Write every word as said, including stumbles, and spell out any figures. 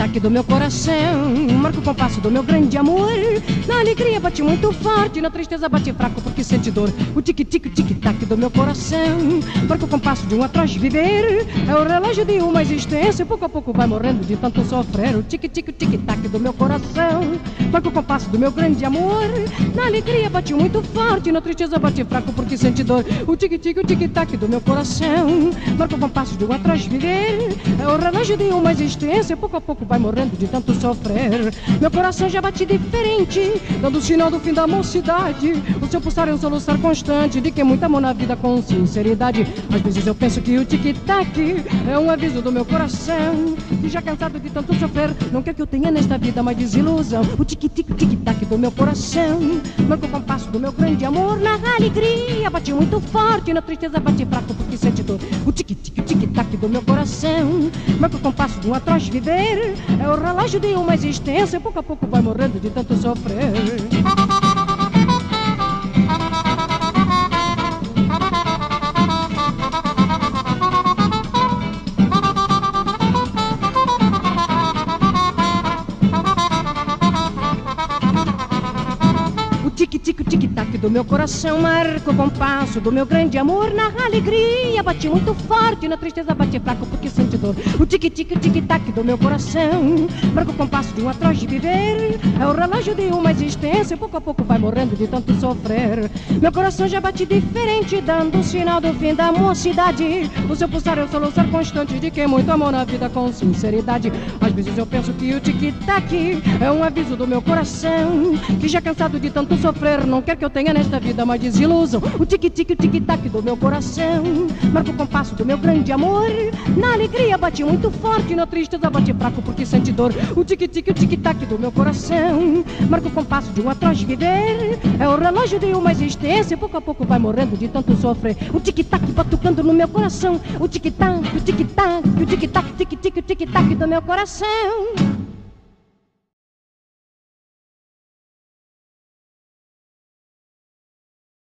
tic-tac do meu coração marca o compasso do meu grande amor. Na alegria bate muito forte, na tristeza bate fraco porque sente dor. O tic-tic, o tic-tac do meu coração marca o compasso de um atroz viver. É o relógio de uma existência, pouco a pouco vai morrendo de tanto sofrer. O tic-tic, o tic-tac do meu coração marca o compasso do meu grande amor. Na alegria bate muito forte, na tristeza bate fraco porque sente dor. O tic-tic, o tic-tac do meu coração marca o compasso de um atroz viver. É o relógio de uma existência, pouco a pouco vai morrendo de tanto sofrer. Meu coração já bate diferente, dando o sinal do fim da mocidade. O seu pulsar é um soluçar constante de quem muito amou na vida com sinceridade. Às vezes eu penso que o tic-tac é um aviso do meu coração, que já cansado de tanto sofrer, não quer que eu tenha nesta vida mais desilusão. O tic-tic, o tic-tac do meu coração marca o compasso do meu grande amor. Na alegria bate muito forte, na tristeza bate fraco porque sente dor. O tic-tic, o tic-tac do meu coração marca o compasso de um atroz viver. É o relógio de uma existência, pouco a pouco vai morrendo de tanto sofrer. O tic-tic, o tic-tac do meu coração marca o compasso do meu grande amor. Na alegria bate muito forte, na tristeza bate fraco porque sente dor. O tic-tic, o tic-tac do meu coração marca o compasso de um atroz de viver. É o relógio de uma existência, pouco a pouco vai morrendo de tanto sofrer. Meu coração já bate diferente, dando o sinal do fim da mocidade. O seu pulsar é o soluçar constante de quem muito amou na vida com sinceridade. Às vezes eu penso que o tic-tac é um aviso do meu coração, que já cansado de tanto sofrer, não quer que eu tenha nesta vida mais desilusão. O tic-tic, o tic-tac do meu coração marca o compasso do meu grande amor. Na alegria bate muito forte, na tristeza bate fraco porque sente dor. O tic-tic, o tic-tac do meu coração marca o compasso de um atroz viver. É o relógio de uma existência, pouco a pouco vai morrendo de tanto sofrer. O tic-tac batucando no meu coração. O tic-tac, o tic-tac, o tic-tac, tic-tic, o tic-tac do meu coração.